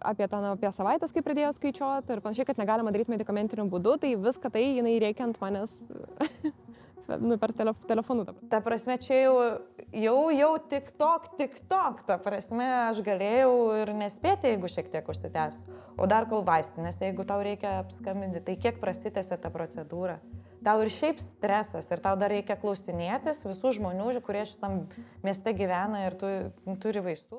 apie savaitės, kai pradėjo skaičiuoti ir panašiai, kad negalima daryti medikamentiniu būdu, tai viską tai jinai reikia ant manęs per telefonu. Ta prasme, čia jau tik tok, ta prasme, aš galėjau ir nespėti, jeigu šiek tiek užsitęsiu. O dar kol vaistinėse, jeigu tau reikia apskambinti, tai kiek prasitęsia ta procedūra? Tau ir šiaip stresas, ir tau dar reikia klausinėtis visų žmonių, kurie šitam mieste gyvena ir turi vaistų.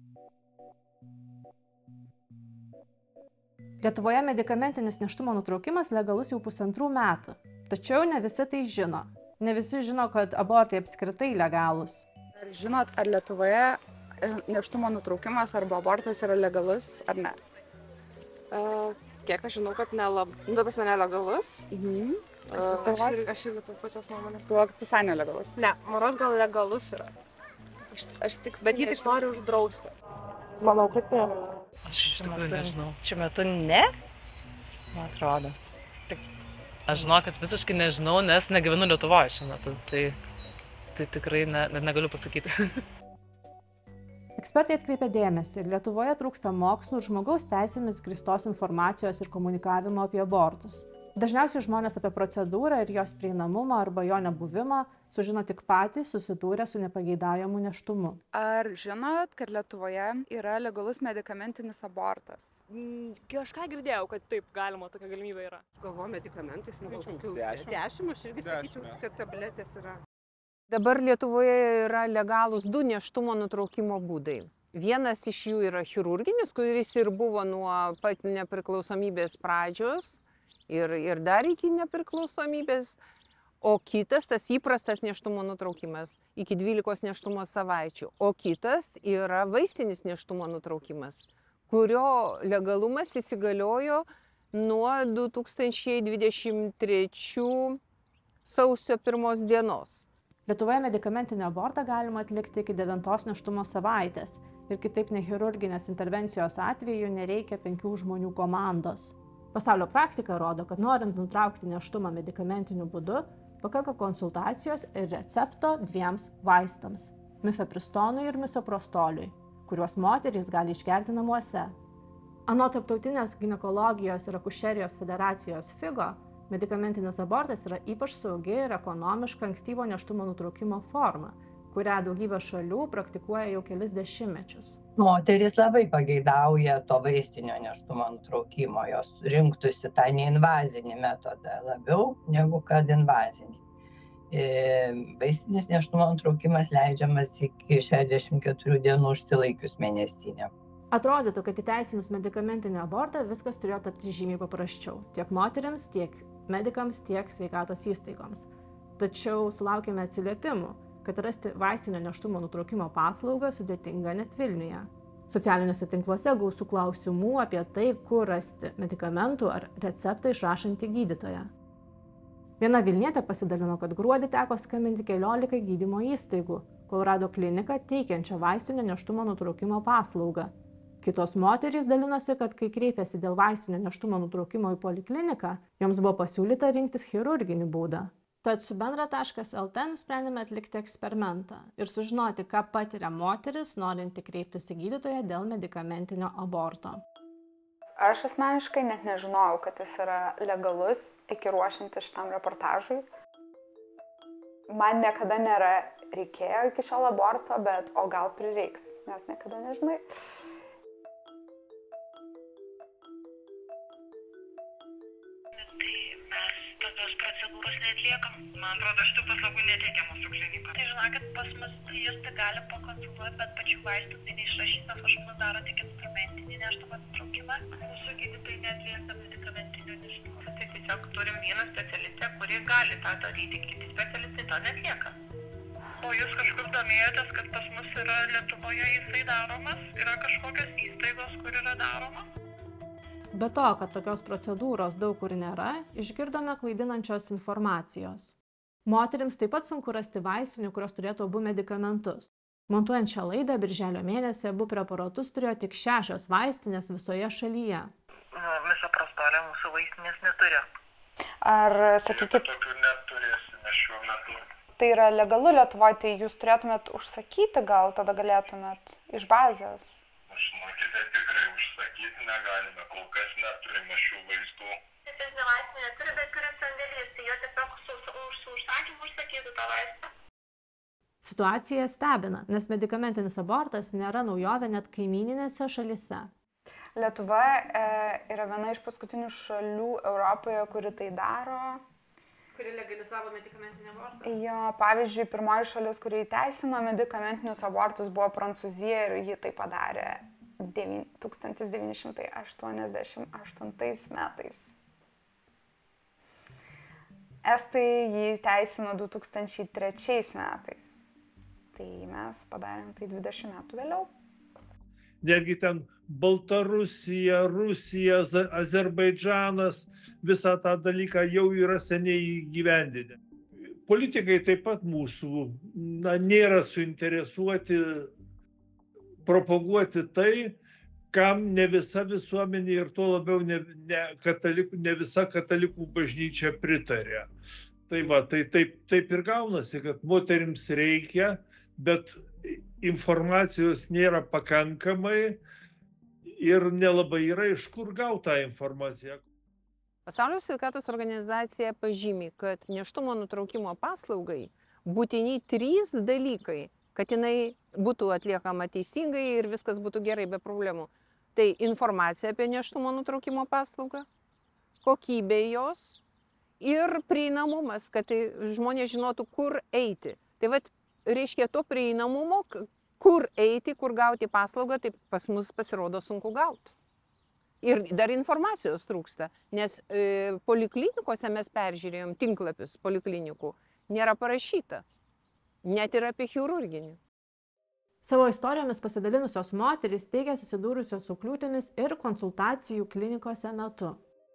Lietuvoje medikamentinis nėštumo nutraukimas legalus jau 1,5 metų. Tačiau ne visi tai žino. Ne visi žino, kad abortai apskritai legalūs. Ar žinot, ar Lietuvoje nėštumo nutraukimas arba abortas yra legalus ar ne? Kiek aš žinau, kad nelegalus. Aš irgi tas pačios nuomonės. Galvoju, kad visai nelegalus. Ne, moros gal legalus yra. Aš tik, bet jį tik noriu uždrausti. Manau, kad ne. Aš iš tikrųjų nežinau. Šiuo metu ne? Man atrodo. Aš žinau, kad visiškai nežinau, nes negyvenu Lietuvoje šiuo metu. Tai tikrai negaliu pasakyti. Ekspertai atkreipia dėmesį, Lietuvoje trūksta mokslų ir žmogaus teisėmis grįstos informacijos ir komunikavimo apie abortus. Dažniausiai žmonės apie procedūrą ir jos prieinamumą arba jo nebuvimą sužino tik patys susidūrę su nepageidaujamu nėštumu. Ar žinot, kad Lietuvoje yra legalus medikamentinis abortas? Kažką girdėjau, kad taip galima, tokia galimybė yra. Galvoju, medikamentais, kokių 10, aš irgi sakyčiau, kad tabletės yra. Dabar Lietuvoje yra legalūs 2 nėštumo nutraukimo būdai. Vienas iš jų yra chirurginis, kuris ir buvo nuo pat nepriklausomybės pradžios ir dar iki nepriklausomybės, o kitas, tas įprastas nėštumo nutraukimas, iki 12 nėštumo savaičių, o kitas yra vaistinis nėštumo nutraukimas, kurio legalumas įsigaliojo nuo 2023 sausio 1 dienos. Lietuvoje medikamentinį abortą galima atlikti iki 9 nėštumo savaitės ir kitaip nechirurginės intervencijos atveju nereikia 5 žmonių komandos. Pasaulio praktika rodo, kad norint nutraukti nėštumą medikamentiniu būdu, pakanka konsultacijos ir recepto 2 vaistams – mifepristonui ir misoprostoliui, kuriuos moterys gali išgerti namuose. Anot Tarptautinės ginekologijos ir akušerijos federacijos FIGO, medikamentinis abortas yra ypač saugi ir ekonomiška ankstyvo nėštumo nutraukimo forma, kurią daugybė šalių praktikuoja jau kelis dešimtmečius. Moterys labai pageidauja to vaistinio nėštumo nutraukimo, jos rinktųsi tą neinvazinį metodą labiau negu kad invazinį. Vaistinis nėštumo nutraukimas leidžiamas iki 64 dienų užsilaikius mėnesinę. Atrodytų, kad įteisinus medikamentinį abortą viskas turėjo tapti žymiai paprasčiau, tiek moteriams, tiek medikams, tiek sveikatos įstaigoms. Tačiau sulaukėme atsiliepimų, kad rasti vaistinio nėštumo nutraukimo paslaugą sudėtinga net Vilniuje. Socialiniuose tinkluose gausu klausimų apie tai, kur rasti medikamentų ar receptą išrašantį gydytoją. Viena vilnietė pasidalino, kad gruodį teko skambinti 14 gydymo įstaigų, kol rado kliniką teikiančią vaistinio nėštumo nutraukimo paslaugą. Kitos moterys dalinosi, kad kai kreipėsi dėl vaistinio nėštumo nutraukimo į polikliniką, joms buvo pasiūlyta rinktis chirurginį būdą. Tad su bendra.lt nusprendėme atlikti eksperimentą ir sužinoti, ką patiria moteris, norinti kreiptis į gydytoją dėl medikamentinio aborto. Aš asmeniškai net nežinojau, kad jis yra legalus iki ruošiantis šitam reportažui. Man niekada nėra reikėjo iki šiol aborto, bet o gal prireiks, nes niekada nežinai. Procedūros neatliekam. Man atrodo, šitų paslaugų neteikia mūsų klinika. Tai žinokit, pas mus jūs tai gali pakonsultuoti, bet pačių vaistų tai neišrašytas, aš mus daro tik instrumentinį nėštumo nutraukimą. Mūsų gydytojai neatlieka medikamentinio nėštumo. Tai tiesiog turim vieną specialistę, kuri gali tą daryti, kiti specialistai to neatlieka. O jūs kažkur domėjotės, kad pas mus yra Lietuvoje jisai daromas? Yra kažkokios įstaigos, kur yra daroma? Be to, kad tokios procedūros daug kur nėra, išgirdome klaidinančios informacijos. Moterims taip pat sunku rasti vaistinių, kurios turėtų abu medikamentus. Montuojant šią laidą, birželio mėnesį abu preparatus turėjo tik 6 vaistinės visoje šalyje. Misoprostolio mūsų vaistinės neturi. Ar, sakykit, tokių neturėsime šiuo metu. Tai yra legalu Lietuvoje, tai jūs turėtumėt užsakyti, gal tada galėtumėt iš bazės? Žinokite, tikrai užsakyti negalime, kol kas neturime šių vaistų. Fizinė vaistinė neturi, bet turi sandėlys, tai jo tiesiog su užsakymu užsakytų tą vaistą. Situacija stebina, nes medikamentinis abortas nėra naujovė net kaimyninėse šalyse. Lietuva yra viena iš paskutinių šalių Europoje, kuri tai daro. Kuri legalizavo medikamentinį abortą? Jo, pavyzdžiui, pirmoji šalis, kuri įteisino medikamentinius abortus, buvo Prancūzija ir ji tai padarė 1988 metais. Estai jį įteisino 2003 metais. Tai mes padarėm tai 20 metų vėliau. Netgi ten Baltarusija, Rusija, Azerbaidžanas visą tą dalyką jau yra seniai įgyvendinę. Politikai taip pat mūsų nėra suinteresuoti propaguoti tai, kam ne visa visuomenė ir tuo labiau ne visa katalikų bažnyčia pritarė. Tai va, tai taip ir gaunasi, kad moterims reikia, bet informacijos nėra pakankamai ir nelabai yra iš kur gauti tą informaciją. Pasaulio sveikatos organizacija pažymi, kad nėštumo nutraukimo paslaugai būtini 3 dalykai, kad jinai būtų atliekama teisingai ir viskas būtų gerai be problemų. Tai informacija apie nėštumo nutraukimo paslaugą, kokybė jos ir prieinamumas, kad žmonės žinotų, kur eiti. Tai vat, reiškia to prieinamumo, kur eiti, kur gauti paslaugą, tai pas mus pasirodo sunku gauti. Ir dar informacijos trūksta, nes poliklinikose mes peržiūrėjom tinklapius poliklinikų, nėra parašyta, net ir apie chirurginį. Savo istorijomis pasidalinusios moterys teigia susidūrusios su kliūtimis ir konsultacijų klinikose metu.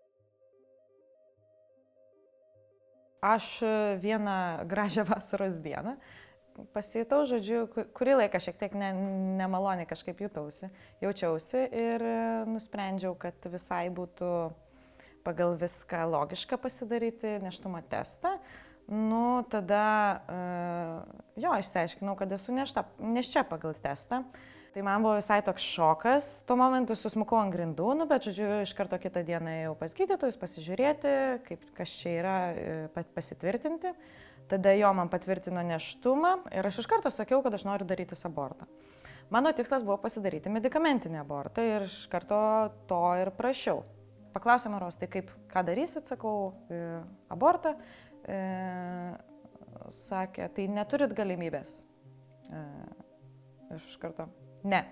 Aš vieną gražią vasaros dieną pasijutau, žodžiu, kurį laiką šiek tiek nemaloniai kažkaip jaučiausi ir nusprendžiau, kad visai būtų pagal viską logiška pasidaryti nėštumo testą. Nu, tada, išsiaiškinau, kad esu nėščia pagal testą. Tai man buvo visai toks šokas. Tuo momentu susmukau ant grindų, bet, žodžiu, iš karto kitą dieną ėjau pas gydytojus pasižiūrėti, kas čia yra, pasitvirtinti. Tada jo man patvirtino nėštumą ir aš iš karto sakiau, kad aš noriu daryti abortą. Mano tikslas buvo pasidaryti medikamentinį abortą ir iš karto to ir prašiau. Paklausė Maros, tai ką darysit, sakau, abortą. Sakė, tai neturit galimybės. Iš karto, ne.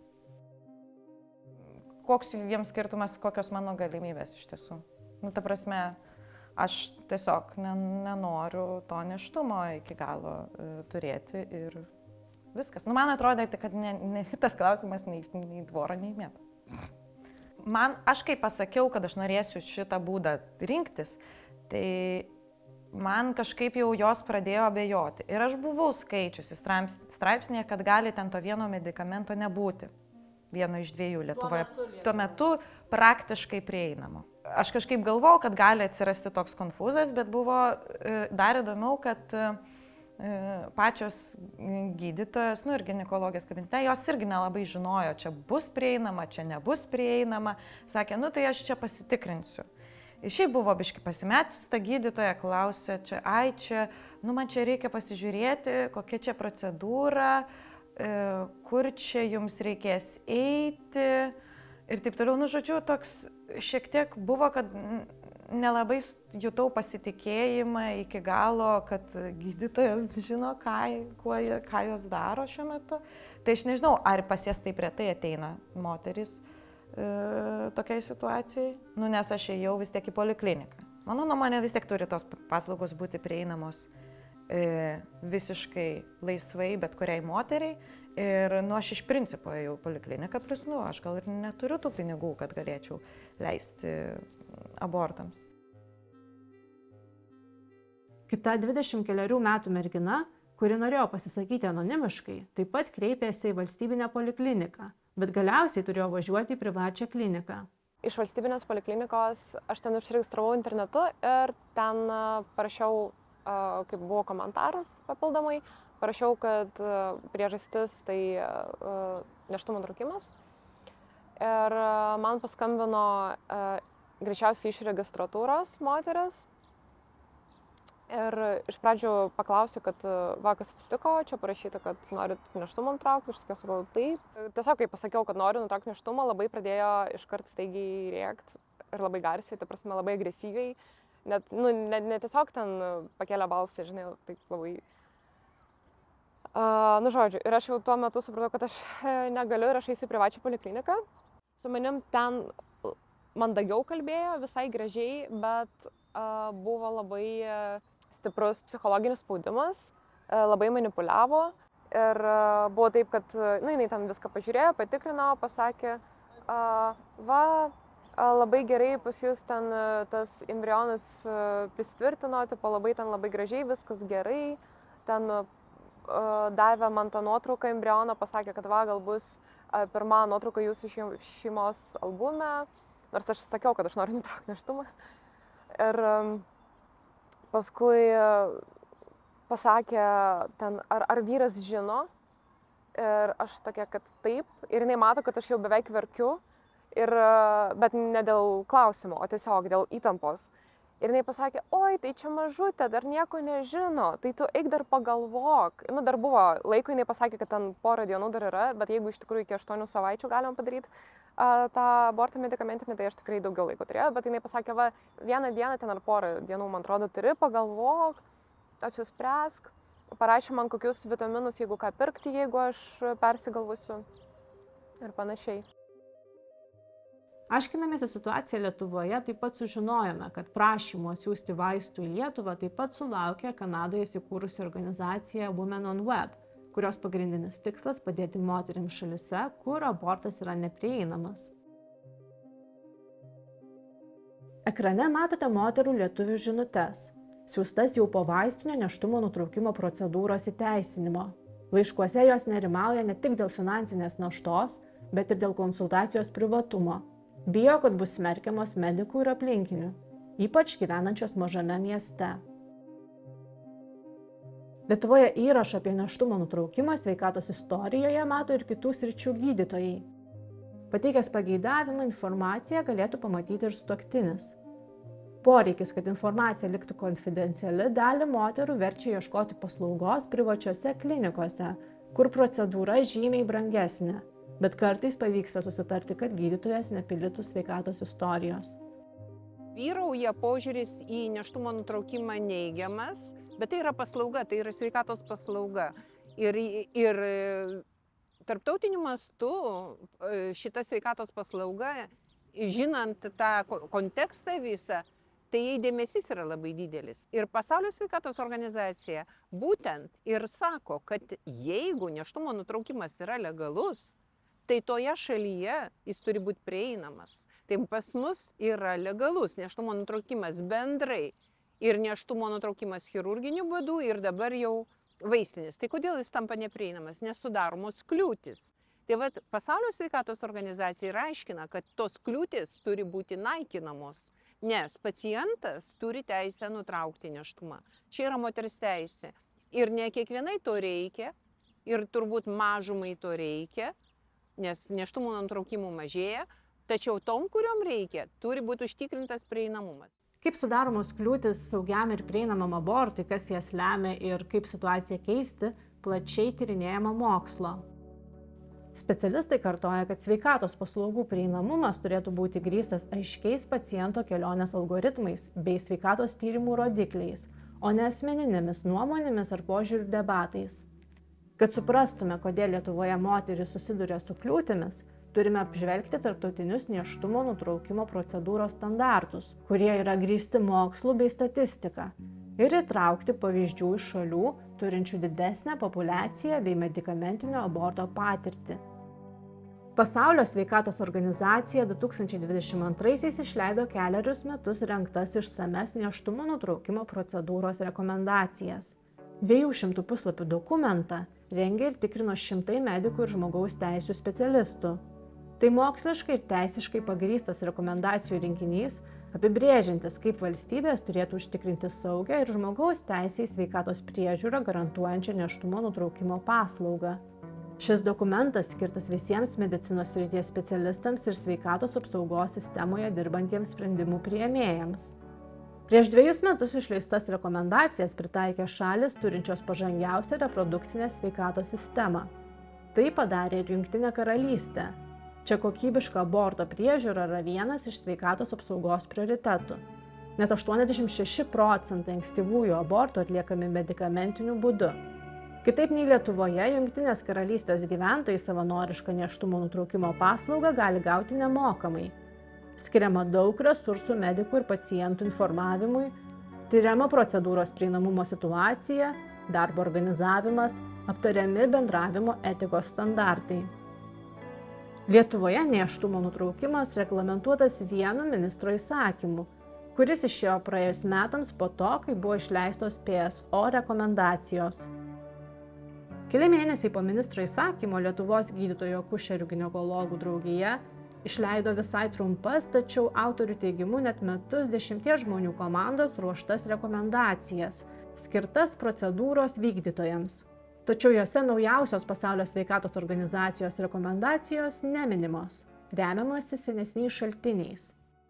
Koks jiems skirtumas, kokios mano galimybės iš tiesų? Nu, ta prasme, aš tiesiog nenoriu to nėštumo iki galo turėti ir viskas. Nu, man atrodė, kad tas klausimas nei dvorą, nei mėtą. Aš kai pasakiau, kad aš norėsiu šitą būdą rinktis, tai man kažkaip jau jos pradėjo abejoti. Ir aš buvau skaičiusi straipsnėje, kad gali ten to vieno medikamento nebūti. Vieno iš 2 Lietuvoje. Tuo metu praktiškai prieinamo. Aš kažkaip galvojau, kad gali atsirasti toks konfūzas, bet buvo dar įdomiau, kad pačios gydytojos, ir ginekologijos kabinete, jos irgi nelabai žinojo, čia bus prieinama, čia nebus prieinama. Sakė, tai aš čia pasitikrinsiu. Šiaip buvo biški pasimetus, ta gydytoja klausė, man čia reikia pasižiūrėti, kokia čia procedūra, kur čia jums reikės eiti ir taip toliau. Žodžiu, toks šiek tiek buvo, kad nelabai jutau pasitikėjimą iki galo, kad gydytojas žino, ką jos daro šiuo metu. Tai aš nežinau, ar pas jas taip retai ateina moterys tokiai situacijai, nes aš ėjau vis tiek į polikliniką. Mano nuomonė, vis tiek turi tos paslaugos būti prieinamos visiškai laisvai bet kuriai moteriai. Ir aš iš principo ėjau į polikliniką, plus aš gal ir neturiu tų pinigų, kad galėčiau leisti abortams. Kita 20 metų mergina, kuri norėjo pasisakyti anonimiškai, taip pat kreipėsi į valstybinę polikliniką, bet galiausiai turėjo važiuoti į privačią kliniką. Iš valstybinės poliklinikos aš ten užsiregistravau internetu ir ten parašiau, kaip buvo komentaras papildomai, parašiau, kad priežastis tai nėštumo nutraukimas. ir man paskambino greičiausiai iš registratūros moteris. Ir iš pradžių paklausiu, kad kas atsitiko, čia parašyta, kad norit nėštumą nutraukti, aš sakau taip. Tiesiog, kai pasakiau, kad noriu nutraukti nėštumą, labai pradėjo iškart staigiai rėkti ir labai garsiai, ta prasme labai agresyviai. Net, ne tiesiog ten pakėlė balsą, žinai, taip labai... Žodžiu, ir aš jau tuo metu supratau, kad aš negaliu ir aš eisiu į privačią polikliniką. Su manim ten mandagiau kalbėjo, visai gražiai, bet buvo labai stiprus psichologinis spaudimas, labai manipuliavo ir buvo taip, kad jinai tam viską pažiūrėjo, patikrino, pasakė, labai gerai pas jūs ten tas embrionas prisitvirtino, labai gražiai, viskas gerai, ten davė man tą nuotrauką embriono, pasakė, kad gal bus pirma nuotrauka jūsų šeimos albume, nors aš sakiau, kad aš noriu nutraukti nėštumą. Ir paskui pasakė ten, ar vyras žino, ir aš tokia, kad taip, ir jinai mato, kad aš jau beveik verkiu, bet ne dėl klausimo, o tiesiog dėl įtampos. Ir jinai pasakė, oi, tai čia mažutė, dar nieko nežino, tai tu eik dar pagalvok. Dar buvo laiko, jinai pasakė, kad ten porą dienų dar yra, bet jeigu iš tikrųjų iki 8 savaičių galima padaryti tą abortą medikamentinį, tai aš tikrai daugiau laiko turėjau, bet jinai pasakė, vieną dieną ten ar porą dienų, man atrodo, turi, pagalvok, apsispręsk, parašė man kokius vitaminus, jeigu ką pirkti, jeigu aš persigalvusiu ir panašiai. Aiškinamėsi situaciją Lietuvoje, taip pat sužinojome, kad prašymų atsiųsti vaistų į Lietuvą taip pat sulaukė Kanadoje įsikūrusi organizacija Women on Web, kurios pagrindinis tikslas padėti moterims šalyse, kur abortas yra neprieinamas. Ekrane matote moterų lietuvių žinutes, siųstas jau po vaistinio nėštumo nutraukimo procedūros įteisinimo. Laiškuose jos nerimauja ne tik dėl finansinės naštos, bet ir dėl konsultacijos privatumo. Bijo, kad bus smerkiamos medikų ir aplinkinių, ypač gyvenančios mažame mieste. Lietuvoje įrašą apie nėštumo nutraukimą sveikatos istorijoje mato ir kitų sričių gydytojai. Pateikęs pageidavimą informaciją galėtų pamatyti ir sutuoktinis. Poreikis, kad informacija liktų konfidenciali, dalį moterų verčia ieškoti paslaugos privačiose klinikose, kur procedūra žymiai brangesnė, bet kartais pavyksta susitarti, kad gydytojas nepildytų sveikatos istorijos. Vyrauja požiūris į nėštumo nutraukimą neigiamas, bet tai yra paslauga, tai yra sveikatos paslauga. Ir tarptautiniu mastu šita sveikatos paslauga, žinant tą kontekstą visą, tai jai dėmesys yra labai didelis. Ir Pasaulio sveikatos organizacija būtent ir sako, kad jeigu nėštumo nutraukimas yra legalus, tai toje šalyje jis turi būti prieinamas. Tai pas mus yra legalus nėštumo nutraukimas bendrai ir nėštumo nutraukimas chirurginiu būdu ir dabar jau vaistinis. Tai kodėl jis tampa neprieinamas? Nes sudaromos kliūtis. Tai vat Pasaulio sveikatos organizacija ir aiškina, kad tos kliūtis turi būti naikinamos, nes pacientas turi teisę nutraukti nėštumą. Čia yra moters teisė. Ir ne kiekvienai to reikia, ir turbūt mažumai to reikia, nes nėštumo nutraukimų mažėja, tačiau tom, kuriuom reikia, turi būti užtikrintas prieinamumas. Kaip sudaromos kliūtis saugiam ir prieinamam abortui, kas jas lemia ir kaip situaciją keisti, plačiai tyrinėjama mokslo. Specialistai kartoja, kad sveikatos paslaugų prieinamumas turėtų būti grįstas aiškiais paciento kelionės algoritmais bei sveikatos tyrimų rodikliais, o ne asmeninėmis nuomonėmis ar požiūrių debatais. Kad suprastume, kodėl Lietuvoje moterys susiduria su kliūtimis, turime apžvelgti tarptautinius nėštumo nutraukimo procedūros standartus, kurie yra grįsti mokslu bei statistika, ir įtraukti pavyzdžių iš šalių, turinčių didesnę populiaciją bei medikamentinio aborto patirtį. Pasaulio sveikatos organizacija 2022 išleido kelerius metus rengtas išsames nėštumo nutraukimo procedūros rekomendacijas. 200 puslapių dokumentą rengė ir tikrino šimtai medikų ir žmogaus teisių specialistų. Tai moksliškai ir teisiškai pagrįstas rekomendacijų rinkinys, apibrėžiantis, kaip valstybės turėtų užtikrinti saugią ir žmogaus teisę į sveikatos priežiūrą garantuojančią nėštumo nutraukimo paslaugą. Šis dokumentas skirtas visiems medicinos srities specialistams ir sveikatos apsaugos sistemoje dirbantiems sprendimų priėmėjams. Prieš 2 metus išleistas rekomendacijas pritaikė šalis turinčios pažangiausią reprodukcinę sveikatos sistemą. Tai padarė ir Jungtinė karalystė. Čia kokybiška aborto priežiūra yra vienas iš sveikatos apsaugos prioritetų. Net 86% ankstyvųjų abortų atliekami medikamentiniu būdu. Kitaip nei Lietuvoje, Jungtinės karalystės gyventojai savanorišką nėštumo nutraukimo paslaugą gali gauti nemokamai. Skiriama daug resursų medikų ir pacientų informavimui, tyriama procedūros prieinamumo situacija, darbo organizavimas, aptariami bendravimo etikos standartai. Lietuvoje nėštumo nutraukimas reglamentuotas vienu ministro įsakymu, kuris išėjo praėjus metams po to, kai buvo išleistos PSO rekomendacijos. Keli mėnesiai po ministro įsakymo Lietuvos gydytojų akušerių ginekologų draugija išleido visai trumpas, tačiau autorių teigimu net metus 10 žmonių komandos ruoštas rekomendacijas, skirtas procedūros vykdytojams. Tačiau jose naujausios Pasaulio sveikatos organizacijos rekomendacijos neminimos, remiamasi senesniais šaltiniais.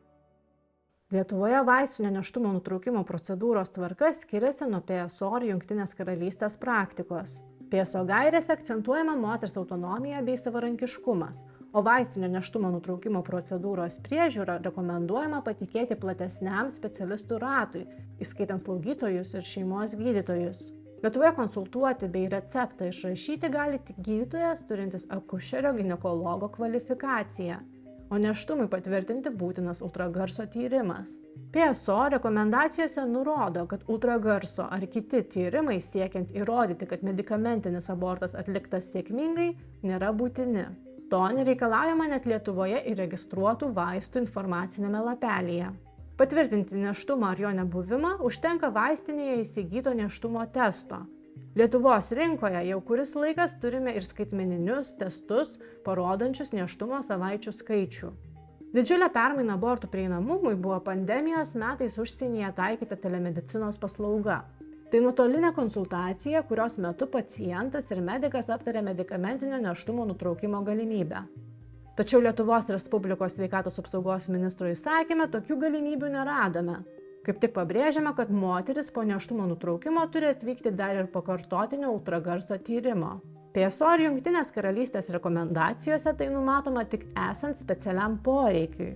Lietuvoje vaistinio nėštumo nutraukimo procedūros tvarka skiriasi nuo PSO ir Jungtinės karalystės praktikos. PSO gairėse akcentuojama moters autonomija bei savarankiškumas, o vaistinio nėštumo nutraukimo procedūros priežiūrą rekomenduojama patikėti platesniam specialistų ratui, įskaitant slaugytojus ir šeimos gydytojus. Lietuvoje konsultuoti bei receptą išrašyti gali tik gydytojas turintis akušerio ginekologo kvalifikaciją, o nėštumui patvirtinti būtinas ultragarso tyrimas. PSO rekomendacijose nurodo, kad ultragarso ar kiti tyrimai siekiant įrodyti, kad medikamentinis abortas atliktas sėkmingai, nėra būtini. To nereikalaujama net Lietuvoje įregistruotų vaistų informacinėme lapelyje. Patvirtinti nėštumą ar jo nebuvimą užtenka vaistinėje įsigyto nėštumo testo. Lietuvos rinkoje jau kuris laikas turime ir skaitmeninius testus, parodančius nėštumo savaičių skaičių. Didžiulė permaina abortų prieinamumui buvo pandemijos metais užsienyje taikyta telemedicinos paslauga. Tai nuotolinė konsultacija, kurios metu pacientas ir medikas aptarė medikamentinio nėštumo nutraukimo galimybę. Tačiau Lietuvos Respublikos sveikatos apsaugos ministro įsakyme tokių galimybių neradome. Kaip tik pabrėžiama, kad moteris po nėštumo nutraukimo turi atvykti dar ir pakartotinio ultragarso tyrimo. PSO ir Jungtinės karalystės rekomendacijose tai numatoma tik esant specialiam poreikiui.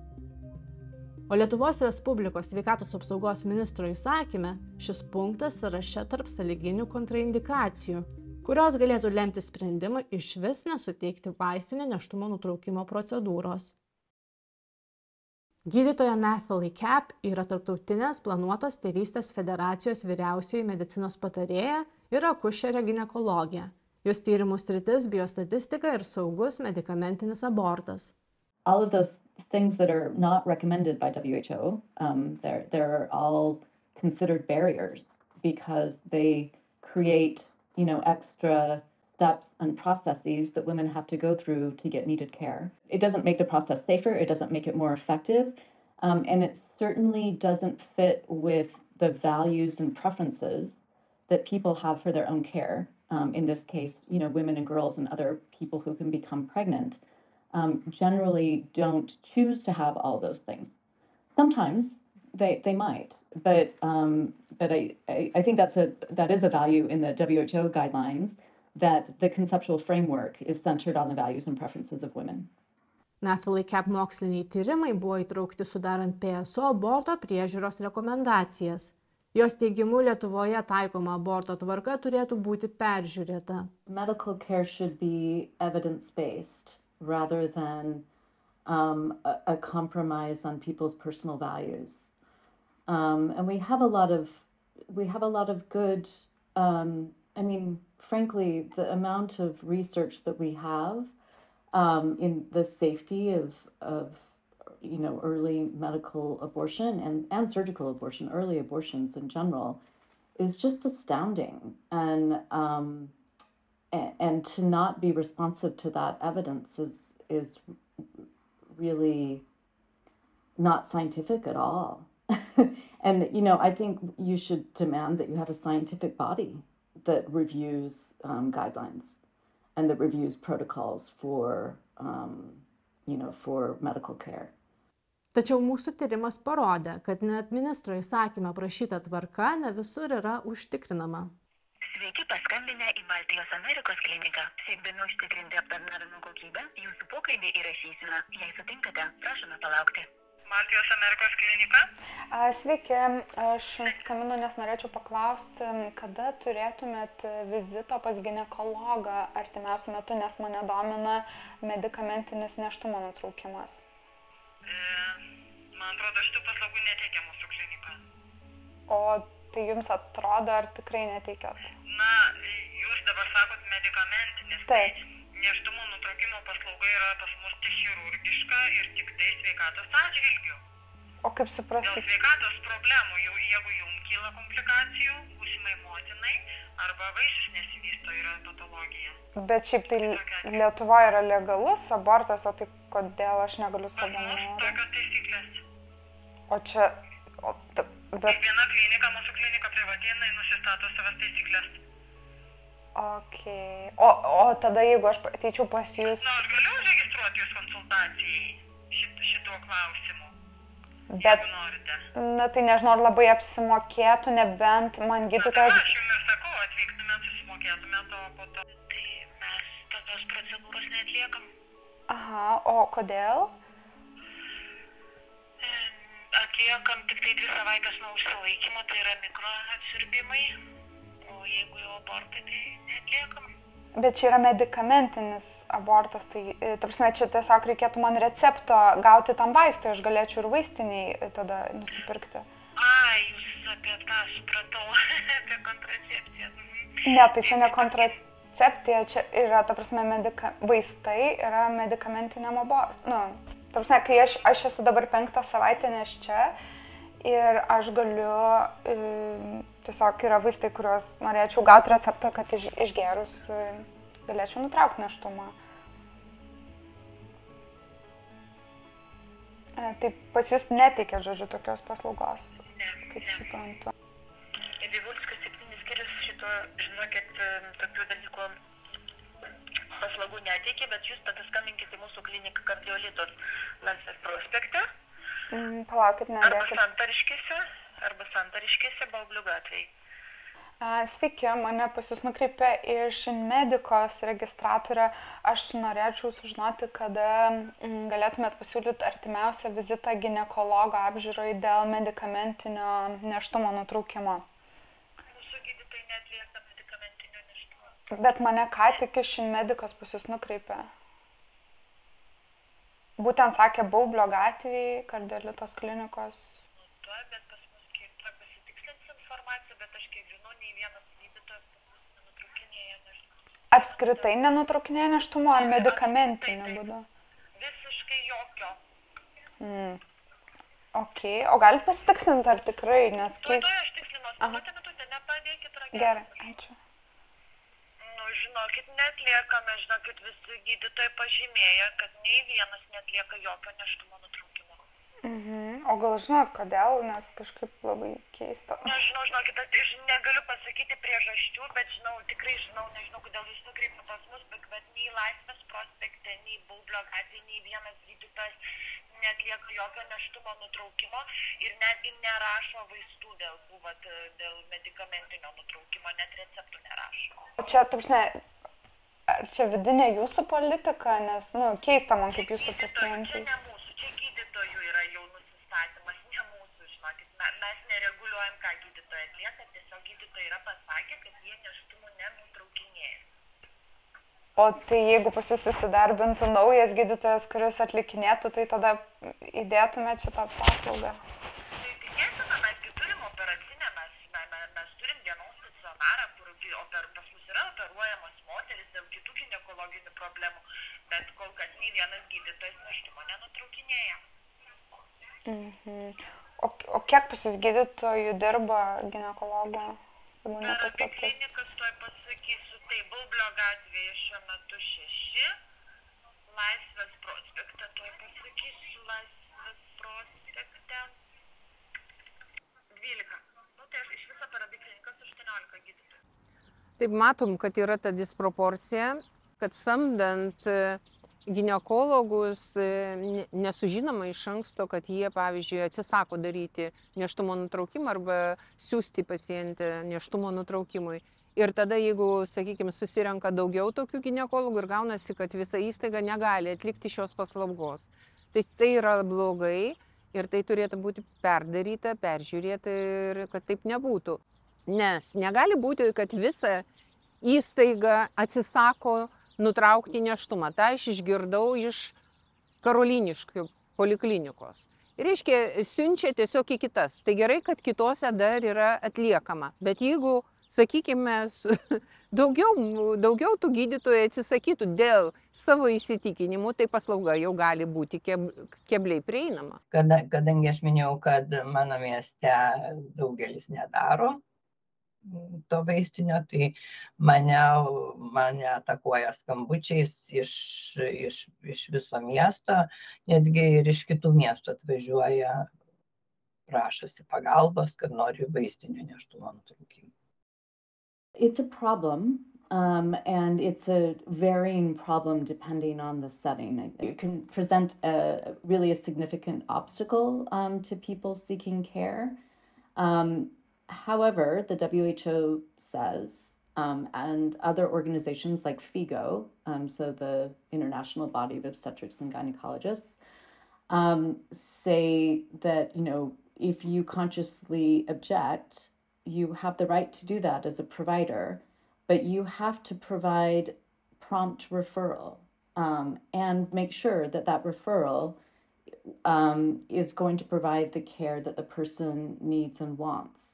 O Lietuvos Respublikos sveikatos apsaugos ministro įsakyme šis punktas sąraše tarp sąlyginių kontraindikacijų, kurios galėtų lemti sprendimą išvis nesuteikti vaistinio nėštumo nutraukimo procedūros. Gydytoja Nathalie Kapp yra Tarptautinės planuotos tėvystės federacijos vyriausioji medicinos patarėja ir akušerė ginekologė. Jos tyrimų sritis biostatistika ir saugus medikamentinis abortas. All of those things that are not recommended by WHO, they're all considered barriers because they create, extra steps and processes that women have to go through to get needed care. It doesn't make the process safer, it doesn't make it more effective, and it certainly doesn't fit with the values and preferences that people have for their own care. In this case, women and girls and other people who can become pregnant generally don't choose to have all those things. Sometimes they might, but I think that is a value in the WHO guidelines, that the conceptual framework is centered on the values and preferences of women. Nathalie Kapp moksliniai tyrimai buvo įtraukti sudarant PSO aborto priežiūros rekomendacijas. Jos teigimu Lietuvoje taikoma aborto tvarka turėtų būti peržiūrėta. Medical care should be evidence-based rather than a compromise on people's personal values. And we have a lot of good, frankly, the amount of research that we have in the safety of early medical abortion and surgical abortion, early abortions in general, is just astounding. And to not be responsive to that evidence is really not scientific at all. And, I think you should demand that you have a scientific body that reviews guidelines and that reviews protocols for, for medical care. Tačiau mūsų tyrimas parodė, kad net ministro įsakyme aprašyta tvarka ne visur yra užtikrinama. Sveiki paskambinę į Baltijos Amerikos kliniką. Siekdami užtikrinti aptarnavimo kokybę, jūsų pokalbį įrašysime. Jei sutinkate, prašome palaukti. Baltijos Amerikos klinika. Sveiki, aš skambinu, nes norėčiau paklausti, kada turėtumėt vizito pas ginekologą artimiausiu metu, nes mane domina medikamentinis nėštumo nutraukimas. Man atrodo, šitų paslaugų neteikia mūsų klinika. O tai jums atrodo, ar tikrai neteikėt? Na, jūs dabar sakot medikamentinis. Taip. Nėštumo nutraukimo paslauga yra pas mus tik chirurgiška ir tik tai sveikatos atžvilgiu. O kaip suprasti? Dėl sveikatos problemų, jeigu jums kyla komplikacijų, būsimai motinai arba vaisius nesivysto, yra patologija. Bet šiaip tai Lietuvoje yra legalus abortas, o tai kodėl aš negaliu savo norų? Pas mus tokios taisyklės. O čia... Kiekviena klinika, mūsų klinika privatinai nusistato savas taisyklės. Okay. O tada, jeigu aš ateičiau pas jūs... Na, aš galiu registruoti jūs konsultacijai šituo klausimu, bet, jeigu norite. Na, tai nežinau, ar labai apsimokėtų, nebent man gydytojas... Na, aš jums ir sakau, atvyktumėt, susimokėtumėt, o po to... Tai mes tokios procedūros neatliekam. Aha, o kodėl? Atliekam tik tai 2 savaitės nuo užsilaikymo, tai yra mikroatsiurbimai, o jeigu jau abortai, tai neatliekam. Bet čia yra medikamentinis abortas, tai prasme, čia tiesiog reikėtų man recepto gauti tam vaistui, aš galėčiau ir vaistiniai tada nusipirkti. Jūs apie tą supratau, apie kontracepciją. Ne, tai čia ne kontracepcija, čia yra, ta prasme, vaistai yra medikamentiniam abortui. Nu, ta prasme, kai aš esu dabar 5. savaitę nėščia ir aš galiu, tiesiog yra vaistai, kuriuos norėčiau gauti receptą, kad išgerus galėčiau nutraukti nėštumą. Tai pas jūs neteikia, žodžiu, tokios paslaugos, kaip suprantu. Vivulskis 7 skyrius šito, žinokit, tokių dalykų paslaugų neteikia, bet jūs tada skambinkite į mūsų kliniką Kardiolitos Laisvės prospekte. Palaukit, nedėkit. Arba Santariškėse, Baublių gatvėje. Sveiki, mane pas jūs nukreipė iš Medikos registratorė. Aš norėčiau sužinoti, kada galėtumėt pasiūlyti artimiausią vizitą ginekologo apžiūrai dėl medikamentinio nėštumo nutraukimo. Mūsų gydytojai neatlieka medikamentinio nėštumo. Bet mane ką tik iš Medikos pas jūs nukreipė. Būtent sakė Baublio gatvėje, Kardiolitos klinikos. Bet pas mus kiek pasitikslins informaciją, bet aš kiek žinau, nei vienas gydytojas nenutraukinėja nėštumo. Apskritai nenutraukinėja nėštumo ar medikamentiniu būdu? Visiškai jokio. Ok, o galit pasitikslinti, ar tikrai, nes Tuoj aš tikslinuosi, minutę, nepadėkit ragelį. Gerai, ačiū. Nu, žinokit, neatliekame, visi gydytojai pažymėja, kad nei vienas neatlieka jokio nėštumo nutraukimo. O gal žinot kodėl, nes kažkaip labai keista. Nežinau, žinokit, aš negaliu pasakyti priežasčių, bet tikrai žinau, nežinau, kodėl jūs nukreipėte pas mus, bet nei Laisvės prospekte, nei Baublio gatvėje, nei vienas gydytojas neatlieka jokio nėštumo nutraukimo ir netgi nerašo vaistų dėl medikamentinio nutraukimo, net receptų nerašo. O čia, ar čia vidinė jūsų politika, nes, keista man kaip jūsų pacientai. Čia ne mūsų, čia gydytojų yra jau nusistatymas, ne mūsų, žinokit, mes nereguliuojam, ką gydytojai atlieka, tiesiog gydytojai yra pasakę, kad jie nėštumų nenutraukinėja. O tai jeigu pas jūs įsidarbintų naujas gydytojas, kuris atlikinėtų, tai tada įdėtumėt šitą paslaugą? Tai tikėtina, mesgi turim operacinę, mes turim dienos stacionarą, kur pas mus yra operuojamos moteris dėl kitų ginekologinių problemų, bet kol kas nei vienas gydytojas nėštumo nenutraukinėja. O kiek pas jūs gydytojų dirba ginekologo? Apie klinikas tuoj pasakysiu, tai Baublio gatvėje šiuo metu 6, Laisvės prospekte tuoj pasakysiu, Laisvės prospekte 12. Tai iš viso per abi klinikas 18 gydytojų. Taip matom, kad yra ta disproporcija kad samdant ginekologus nesužinoma iš anksto, kad jie, pavyzdžiui, atsisako daryti nėštumo nutraukimą arba siūsti pacientę nėštumo nutraukimui. Ir tada, jeigu, sakykime, susirenka daugiau tokių ginekologų ir gaunasi, kad visa įstaiga negali atlikti šios paslaugos. Tai yra blogai ir tai turėtų būti perdaryta, peržiūrėta ir kad taip nebūtų. Nes negali būti, kad visa įstaiga atsisako nutraukti nėštumą. Tai aš išgirdau iš Karoliniškių poliklinikos. Reiškia, siunčia tiesiog į kitas. Tai gerai, kad kitose dar yra atliekama. Bet jeigu, sakykime, daugiau tų gydytojų atsisakytų dėl savo įsitikinimų, tai paslauga jau gali būti kebliai prieinama. Kadangi aš minėjau, kad mano mieste daugelis nedaro to vaistinio, tai mane atakuoja skambučiais iš viso miesto, netgi ir iš kitų miestų atvažiuoja, prašosi pagalbos, kad nori vaistinio nėštumo nutraukimo. It's a problem, and it's a varying problem depending on the setting. It can present really a significant obstacle to people seeking care. However, the WHO says, and other organizations like FIGO, so the International Body of Obstetrics and Gynecologists, say that, if you consciously object, you have the right to do that as a provider, but you have to provide prompt referral and make sure that referral is going to provide the care that the person needs and wants.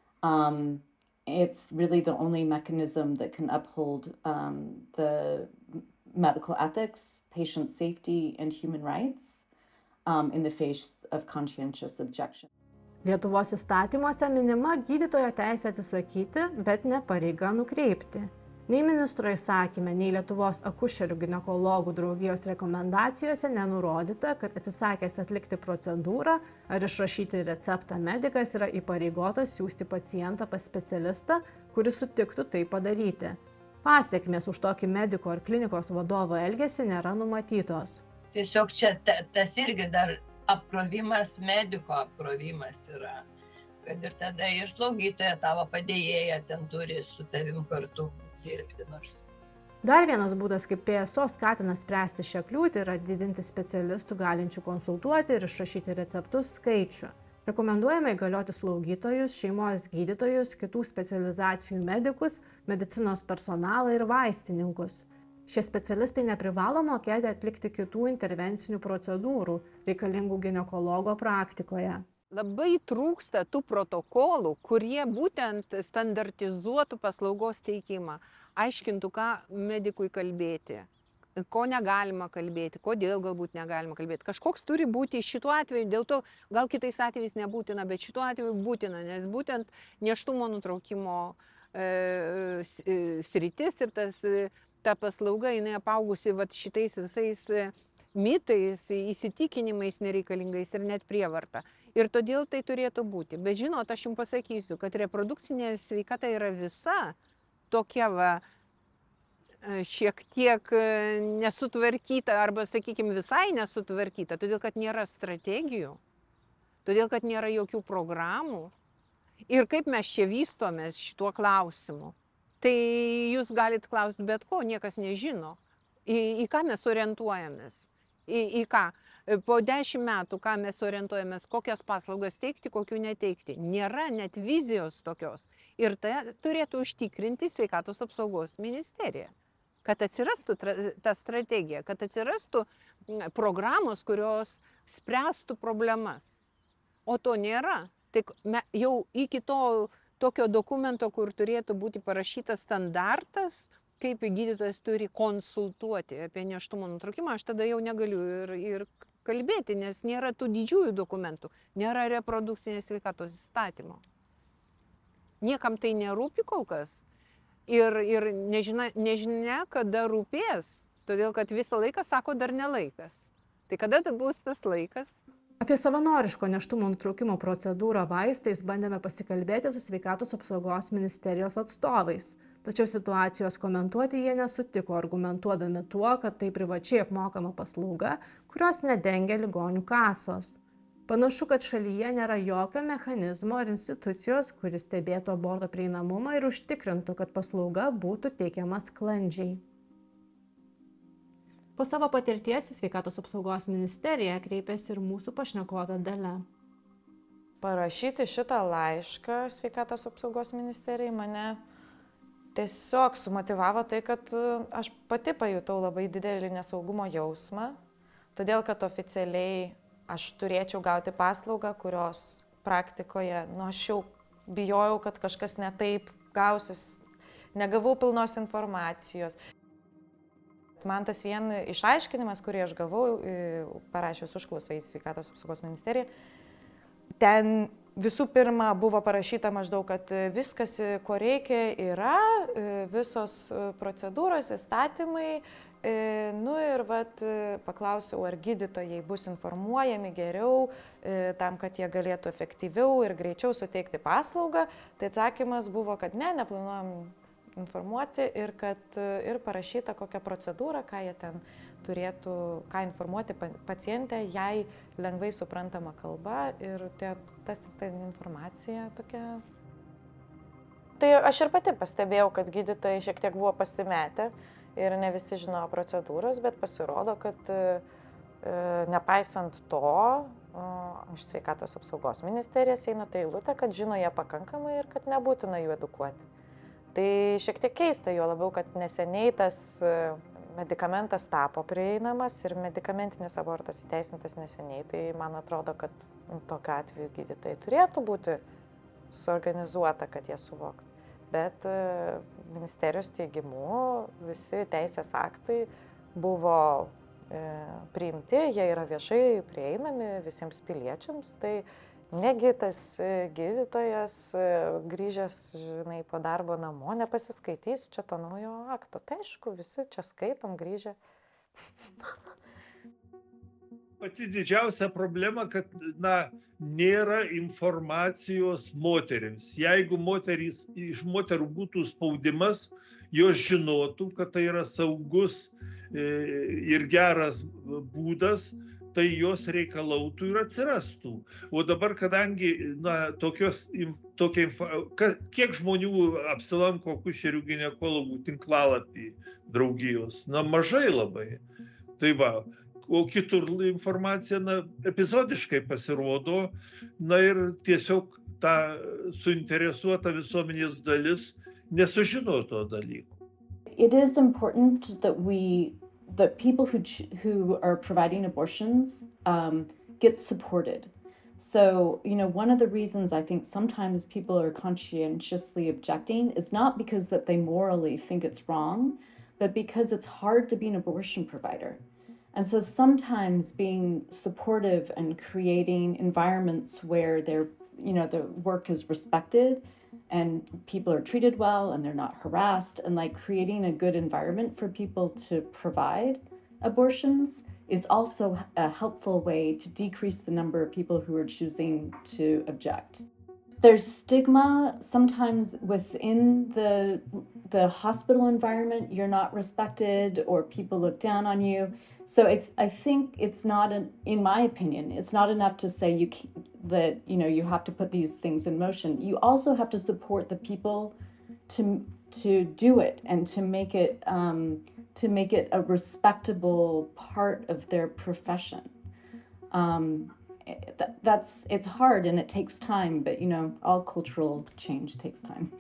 It's really the only mechanism that can uphold the medical ethics, patient safety, and human rights in the face of conscientious objection. Lietuvos įstatymuose minima gydytojo teisė atsisakyti, bet ne pareiga nukreipti. Nei ministro įsakyme, nei Lietuvos akušerių ginekologų draugijos rekomendacijose nenurodyta, kad atsisakęs atlikti procedūrą ar išrašyti receptą medikas yra įpareigotas siųsti pacientą pas specialistą, kuris sutiktų tai padaryti. Pasiekmės už tokį mediko ar klinikos vadovo elgesį nėra numatytos. Tiesiog čia tas irgi dar apkrovimas, mediko apkrovimas yra, kad ir tada ir slaugytoja tavo padėjėja ten turi su tavim kartu dirbti nors. Dar vienas būdas, kaip PSO skatina spręsti šią kliūtį, yra didinti specialistų galinčių konsultuoti ir išrašyti receptus skaičių. Rekomenduojame įgalioti slaugytojus, šeimos gydytojus, kitų specializacijų medikus, medicinos personalą ir vaistininkus. Šie specialistai neprivalo mokėti atlikti kitų intervencinių procedūrų, reikalingų ginekologo praktikoje. Labai trūksta tų protokolų, kurie būtent standartizuotų paslaugos teikimą, aiškintų, ką medikui kalbėti, ko negalima kalbėti, kodėl galbūt negalima kalbėti. Kažkoks turi būti šituo atveju, dėl to gal kitais atvejais nebūtina, bet šituo atveju būtina, nes būtent nėštumo nutraukimo sritis ir ta paslauga, jinai apaugusi šitais visais mitais, įsitikinimais nereikalingais ir net prievarta. Ir todėl tai turėtų būti. Bet žinot, aš jums pasakysiu, kad reprodukcinė sveikata yra visa tokia šiek tiek nesutvarkyta arba, sakykime, visai nesutvarkyta, todėl kad nėra strategijų, todėl kad nėra jokių programų. Ir kaip mes čia vystomės šituo klausimu. Tai jūs galite klausti bet ko, niekas nežino. Į ką mes orientuojamės? Į ką? Po 10 metų, ką mes orientuojamės, kokias paslaugas teikti, kokių neteikti. Nėra net vizijos tokios. Ir tai turėtų užtikrinti Sveikatos apsaugos ministerija. Kad atsirastų ta strategija, kad atsirastų programos, kurios spręstų problemas. O to nėra. Tai jau iki tokio dokumento, kur turėtų būti parašytas standartas, kaip gydytojas turi konsultuoti apie nėštumo nutraukimą, aš tada jau negaliu ir kalbėti, nes nėra tų didžiųjų dokumentų, nėra reprodukcinės sveikatos įstatymo. Niekam tai nerūpi kol kas ir nežinia, kada rūpės, todėl kad visą laiką sako dar ne laikas. Tai kada bus tas laikas? Apie savanoriško nėštumo nutraukimo procedūrą vaistais bandėme pasikalbėti su Sveikatos apsaugos ministerijos atstovais. Tačiau situacijos komentuoti jie nesutiko, argumentuodami tuo, kad tai privačiai apmokama paslauga, kurios nedengia ligonių kasos. Panašu, kad šalyje nėra jokio mechanizmo ar institucijos, kuris stebėtų aborto prieinamumą ir užtikrintų, kad paslauga būtų teikiama sklandžiai. Po savo patirties į Sveikatos apsaugos ministeriją kreipėsi ir mūsų pašnekovė Dalia. Parašyti šitą laišką Sveikatos apsaugos ministerijai mane tiesiog sumotivavo tai, kad aš pati pajutau labai didelį nesaugumo jausmą, todėl kad oficialiai aš turėčiau gauti paslaugą, kurios praktikoje, aš jau bijojau, kad kažkas ne taip gausis, negavau pilnos informacijos. Man tas vien išaiškinimas, kurį aš gavau, parašius užklausą į Sveikatos apsaugos ministeriją, ten visų pirma buvo parašyta maždaug, kad viskas, ko reikia, yra, visos procedūros, įstatymai, ir paklausiau, ar gydytojai bus informuojami geriau, tam, kad jie galėtų efektyviau ir greičiau suteikti paslaugą. Tai atsakymas buvo, kad neplanuojam informuoti ir kad ir parašyta kokią procedūrą, ką jie ten turėtų, ką informuoti pacientę, jai lengvai suprantama kalba ir ta informacija tokia. Tai aš ir pati pastebėjau, kad gydytojai šiek tiek buvo pasimetę ir ne visi žinojo procedūras, bet pasirodo, kad nepaisant to, iš Sveikatos apsaugos ministerijos eina ta eilutė, kad žino jie pakankamai ir kad nebūtina jų edukuoti. Tai šiek tiek keista, jo labiau, kad neseniai tas medikamentas tapo prieinamas ir medikamentinis abortas įteisintas neseniai, tai man atrodo, kad tokiu atveju gydytojai turėtų būti suorganizuota, kad jie suvoktų. Bet ministerijos teigimu visi teisės aktai buvo priimti, jie yra viešai prieinami visiems piliečiams, tai negi tas gydytojas grįžęs, po darbo namo nepasiskaitys čia to naujo akto. Tai aišku, visi čia skaitom grįžę. Pati didžiausia problema, kad nėra informacijos moterims. Jeigu iš moterų būtų spaudimas, jos žinotų, kad tai yra saugus ir geras būdas, tai jos reikalautų ir atsirastų. O dabar, kadangi kiek žmonių apsilanko akušerių ginekologų tinklalapį draugijos? Mažai labai. Tai va. O kitur informacija epizodiškai pasirodo, ir tiesiog ta suinteresuota visuomenės dalis nesužino to dalyko. It is important that people who are providing abortions get supported. So, one of the reasons I think sometimes people are conscientiously objecting is not because that they morally think it's wrong, but because it's hard to be an abortion provider. And so sometimes being supportive and creating environments where their work is respected and people are treated well and they're not harassed, and creating a good environment for people to provide abortions is also a helpful way to decrease the number of people who are choosing to object. There's stigma sometimes within the hospital environment. You're not respected or people look down on you. So I think it's not, in my opinion, it's not enough to say you have to put these things in motion. You also have to support the people to do it and to make it a respectable part of their profession. It's hard and it takes time, but all cultural change takes time.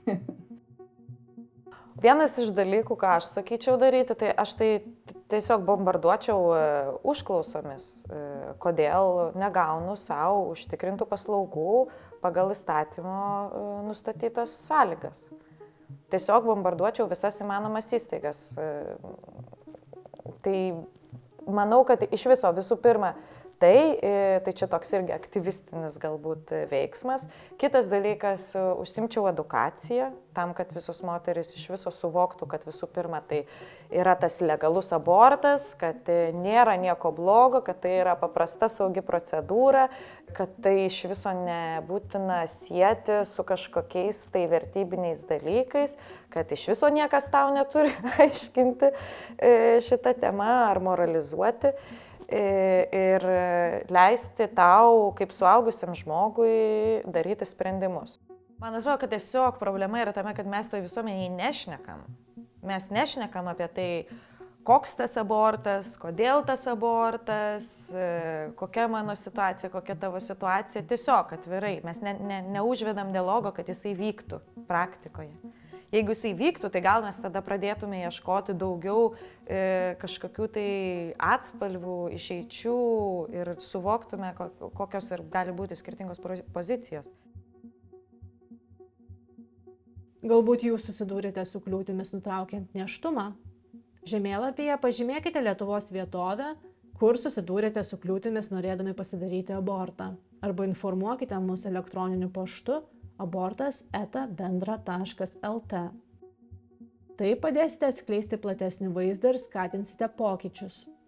Vienas iš dalykų, ką aš sakyčiau daryti, tai aš tiesiog bombarduočiau užklausomis, kodėl negaunu savo užtikrintų paslaugų pagal įstatymo nustatytas sąlygas. Tiesiog bombarduočiau visas įmanomas įstaigas. Tai manau, kad iš viso visų pirma Tai čia toks irgi aktyvistinis galbūt veiksmas. Kitas dalykas, užsimčiau edukaciją, tam, kad visos moteris iš viso suvoktų, kad visų pirma tai yra tas legalus abortas, kad nėra nieko blogo, kad tai yra paprasta saugi procedūra, kad tai iš viso nebūtina sieti su kažkokiais tai vertybiniais dalykais, kad iš viso niekas tau neturi aiškinti šitą temą ar moralizuoti. Ir leisti tau, kaip suaugusiam žmogui, daryti sprendimus. Man atrodo, kad tiesiog problema yra tame, kad mes toj visuomeniai nešnekam. Mes nešnekam apie tai, koks tas abortas, kodėl tas abortas, kokia mano situacija, kokia tavo situacija. Tiesiog atvirai, mes neužvedam dialogo, kad jisai vyktų praktikoje. Jeigu jisai vyktų, tai gal mes tada pradėtume ieškoti daugiau kažkokių tai atspalvių, išeičių ir suvoktume, kokios ir gali būti skirtingos pozicijos. Galbūt jūs susidūrėte su kliūtimis nutraukiant nėštumą? Žemėlapyje pažymėkite Lietuvos vietovę, kur susidūrėte su kliūtimis norėdami pasidaryti abortą, arba informuokite mus elektroniniu paštu abortas@bendra.lt. Taip padėsite atskleisti platesnį vaizdą ir skatinsite pokyčius.